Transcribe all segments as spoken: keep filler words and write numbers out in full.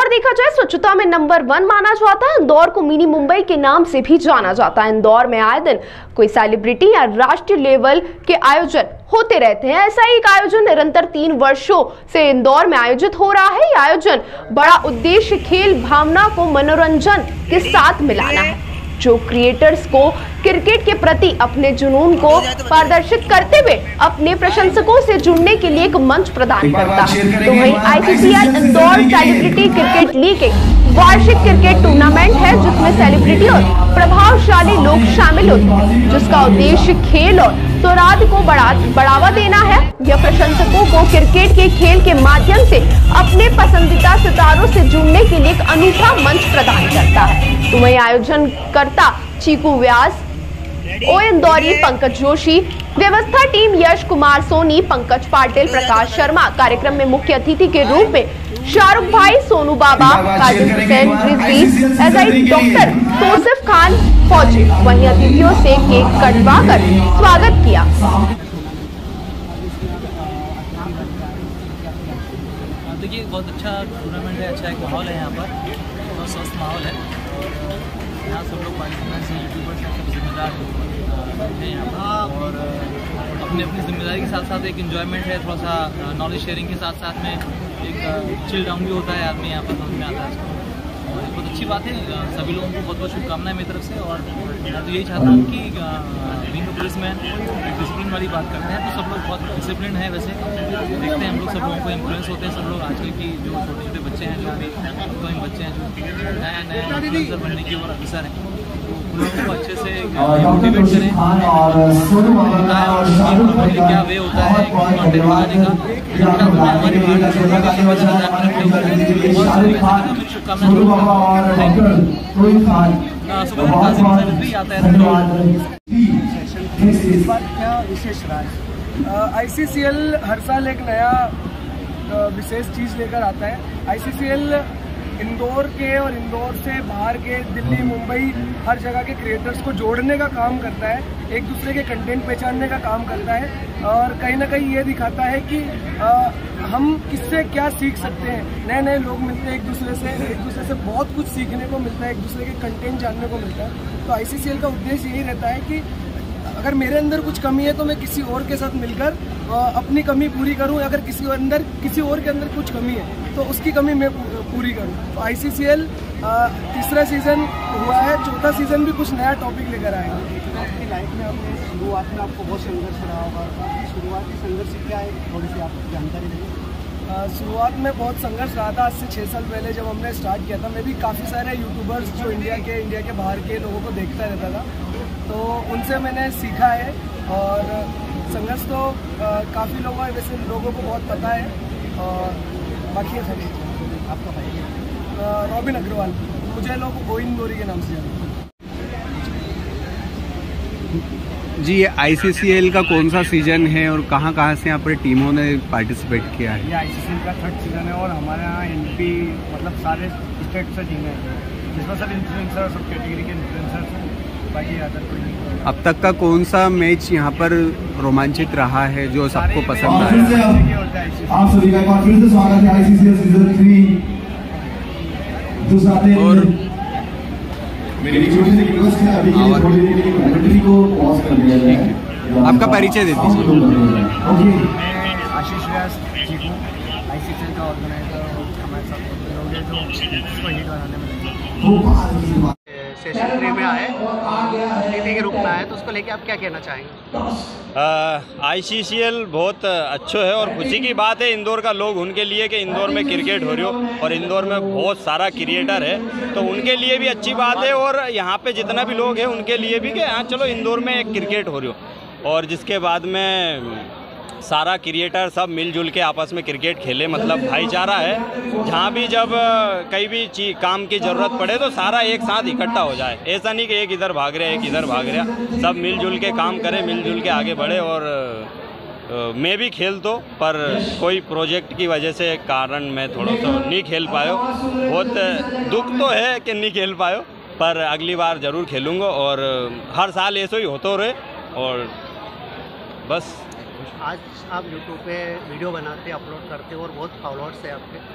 इंदौर देखा जाए स्वच्छता में नंबर वन माना जाता है। इंदौर को मिनी मुंबई के नाम से भी जाना जाता है। इंदौर में आए दिन कोई सेलिब्रिटी या राष्ट्रीय लेवल के आयोजन होते रहते हैं। ऐसा ही एक आयोजन निरंतर तीन वर्षों से इंदौर में आयोजित हो रहा है। यह आयोजन बड़ा उद्देश्य खेल भावना को मनोरंजन के साथ मिलाना है, जो क्रिएटर्स को क्रिकेट के प्रति अपने जुनून को प्रदर्शित करते हुए अपने प्रशंसकों से जुड़ने के लिए एक मंच प्रदान करता है। तो वहीं ICCL Indore celebrity cricket league एक वार्षिक क्रिकेट टूर्नामेंट है, जिसमें सेलिब्रिटी और प्रभावशाली लोग शामिल होते हैं, जिसका उद्देश्य खेल और सौहार्द को बढ़ा बढ़ावा देना है। यह प्रशंसकों को क्रिकेट के खेल के माध्यम से अपने पसंदीदा सितारों से जुड़ने के लिए एक अनूठा मंच प्रदान करता है। तो वहीं आयोजन करता चीकू व्यास, ओ इंदौरी पंकज जोशी, व्यवस्था टीम यश कुमार सोनी, पंकज पाटिल, प्रकाश शर्मा, कार्यक्रम में मुख्य अतिथि के रूप में शाहरुख भाई, सोनू बाबा, काजल हुसैन रिजवी, एसआई डॉक्टर तोसिफ खान पहुंचे। वहीं अतिथियों से केक कटवा कर स्वागत किया। देखिए, बहुत अच्छा टूर्नामेंट है, अच्छा एक माहौल है यहाँ पर, बहुत स्वस्थ माहौल है। यहाँ सब लोग पार्टिसिपेंट्स हैं, यूट्यूबर्स हैं, सब जिम्मेदार हैं यहाँ पर, और अपनी अपनी जिम्मेदारी के साथ साथ एक इन्जॉयमेंट है, थोड़ा सा नॉलेज शेयरिंग के साथ साथ में एक चिल डाउन भी होता है आदमी यहाँ पर समझ में आता है इसको। और बहुत अच्छी बात है, सभी लोगों को बहुत बहुत शुभकामनाएं मेरी तरफ से। और मैं तो यही चाहता हूँ कि बीइंग अ पुलिसमैन डिसिप्लिन वाली बात करते हैं तो सब लोग बहुत डिसिप्लिन है। वैसे देखते हैं हम लोग, सब लोगों को इन्फ्लुएंस होते हैं सब लोग। आजकल की जो छोटे छोटे बच्चे हैं, जो भी अपकमिंग बच्चे हैं, जो नया नया इन्फ्लुएंसर बनने की ओर अग्रसर हैं, उन लोगों को अच्छे से मोटिवेट करें, बताएं और क्या वे होता है कॉन्टेंट बनाने का। हमारी इस बार क्या विशेष रहा? आईसीसीएल हर साल एक नया विशेष चीज़ लेकर आता है। आईसीसीएल इंदौर के और इंदौर से बाहर के दिल्ली, मुंबई, हर जगह के क्रिएटर्स को जोड़ने का काम करता है, एक दूसरे के कंटेंट पहचानने का काम करता है, और कहीं ना कहीं ये दिखाता है कि आ, हम किससे क्या सीख सकते हैं। नए नए लोग मिलते हैं एक दूसरे से, एक दूसरे से बहुत कुछ सीखने को मिलता है, एक दूसरे के कंटेंट जानने को मिलता है। तो आईसीसीएल का उद्देश्य यही रहता है कि अगर मेरे अंदर कुछ कमी है तो मैं किसी और के साथ मिलकर अपनी कमी पूरी करूं। अगर किसी अंदर किसी और के अंदर कुछ कमी है तो उसकी कमी मैं पूरी करूं। तो आईसीसीएल तीसरा सीज़न हुआ है, चौथा सीज़न भी कुछ नया टॉपिक लेकर आएगा। आपकी लाइफ में आपने शुरुआत में आपको बहुत संघर्ष रहा होगा, आपकी शुरुआती संघर्ष क्या है, थोड़ी सी आप जानकारी देंगे? शुरुआत में बहुत संघर्ष रहा था। आज से छः साल पहले जब हमने स्टार्ट किया था, मैं भी काफ़ी सारे यूट्यूबर्स जो इंडिया के इंडिया के बाहर के लोगों को देखता रहता था, तो उनसे मैंने सीखा है। और संघर्ष तो काफ़ी लोगों वैसे लोगों को बहुत पता है। और बाकी है सभी। आपका भाई रॉबिन अग्रवाल, मुझे लोग ओ इंदौरी के नाम से जानते हैं। जी, ये आईसीसीएल का कौन सा सीजन है और कहाँ कहाँ से यहाँ पर टीमों ने पार्टिसिपेट किया है? ये आईसीसीएल का थर्ड सीजन है और हमारे यहाँ एमपी मतलब सारे स्टेट से टीमें हैं, जिसमें सब इन्फ्लुएंसर, सब कैटेगरी के इन्फ्लुएंसर्स हैं, बाकी अदर कोई नहीं। अब तक का कौन सा मैच यहाँ पर रोमांचित रहा है जो सबको पसंद आया? आप सभी का एक बार फिर से स्वागत है आईसीसीएल सीजन थ्री। और मेरी छोटी सी रिक्वेस्ट है, अभी के लिए थोड़ी देर के लिए कमेंट्री को पॉज कर दिया जाए। आपका परिचय दे दीजिए। मैं आशीष व्यास, चीकू, आईसीसीएल का ऑर्गेनाइजर, हमारे साथ लोग हैं जो इसको हिट बनाने में सेशन थ्री में आए, अतिथि के रूप में आए, तो उसको लेके आप क्या कहना चाहेंगे? आईसीसीएल बहुत अच्छा है और खुशी की बात है इंदौर का लोग उनके लिए कि इंदौर में क्रिकेट हो रही हो, और इंदौर में बहुत सारा क्रिएटर है तो उनके लिए भी अच्छी बात है, और यहाँ पे जितना भी लोग हैं उनके लिए भी कि हाँ चलो इंदौर में एक क्रिकेट हो रही हो। और जिसके बाद में सारा क्रिएटर सब मिलजुल के आपस में क्रिकेट खेले, मतलब भाईचारा है। जहाँ भी जब कहीं भी चीज काम की ज़रूरत पड़े तो सारा एक साथ इकट्ठा हो जाए, ऐसा नहीं कि एक इधर भाग रहा है एक इधर भाग रहा, सब मिलजुल के काम करें, मिलजुल के आगे बढ़े। और आ, मैं भी खेल तो पर कोई प्रोजेक्ट की वजह से कारण मैं थोड़ा सा नहीं खेल पायो, बहुत दुख तो है कि नहीं खेल पायो, पर अगली बार ज़रूर खेलूँगा और हर साल ऐसा ही होते रहे। और बस आज आप यूट्यूब पे वीडियो बनाते, अपलोड करते हो और बहुत फॉलोअर्स है आपके,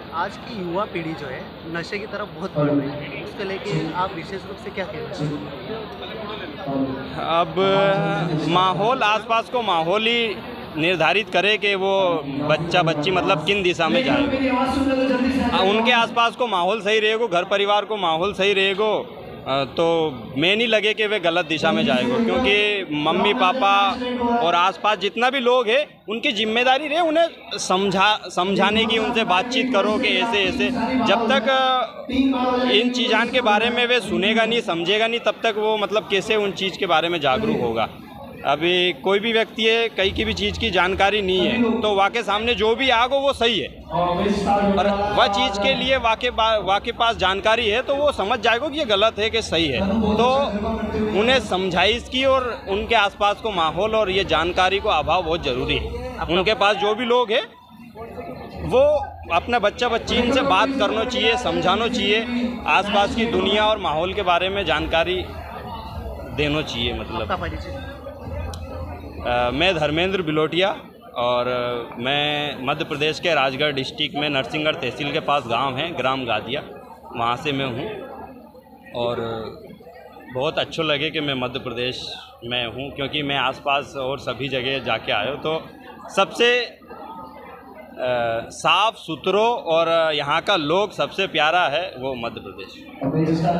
आज की युवा पीढ़ी जो है नशे की तरफ बहुत बढ़ रही है, उसको लेके आप विशेष रूप से क्या कहना चाहेंगे? अब माहौल आसपास को माहौल ही निर्धारित करे कि वो बच्चा बच्ची मतलब किन दिशा में जाएगा। उनके आसपास को माहौल सही रहेगा, घर परिवार को माहौल सही रहेगा, तो मैं नहीं लगे कि वे गलत दिशा में जाएगा, क्योंकि मम्मी पापा और आसपास जितना भी लोग हैं उनकी जिम्मेदारी रहे उन्हें समझा समझाने की, उनसे बातचीत करो कि ऐसे ऐसे। जब तक इन चीज़ों के बारे में वे सुनेगा नहीं समझेगा नहीं तब तक वो मतलब कैसे उन चीज़ के बारे में जागरूक होगा। अभी कोई भी व्यक्ति है कहीं की भी चीज़ की जानकारी नहीं है तो वाके सामने जो भी आगो वो सही है, और वह चीज़ के लिए वाके वाके पास जानकारी है तो वो समझ जाएगा कि ये गलत है कि सही है। तो उन्हें समझाइश की और उनके आसपास को माहौल और ये जानकारी को अभाव बहुत ज़रूरी है। उनके पास जो भी लोग हैं वो अपना बच्चा बच्ची इनसे बात करना चाहिए, समझाना चाहिए, आसपास की दुनिया और माहौल के बारे में जानकारी देना चाहिए। मतलब Uh, मैं धर्मेंद्र बिलोटिया और uh, मैं मध्य प्रदेश के राजगढ़ डिस्ट्रिक्ट में नरसिंहगढ़ तहसील के पास गांव है, ग्राम गादिया, वहाँ से मैं हूँ। और uh, बहुत अच्छा लगे कि मैं मध्य प्रदेश में हूँ, क्योंकि मैं आसपास और सभी जगह जाके आया हूँ तो सबसे uh, साफ़ सुथरो और uh, यहाँ का लोग सबसे प्यारा है वो मध्य प्रदेश।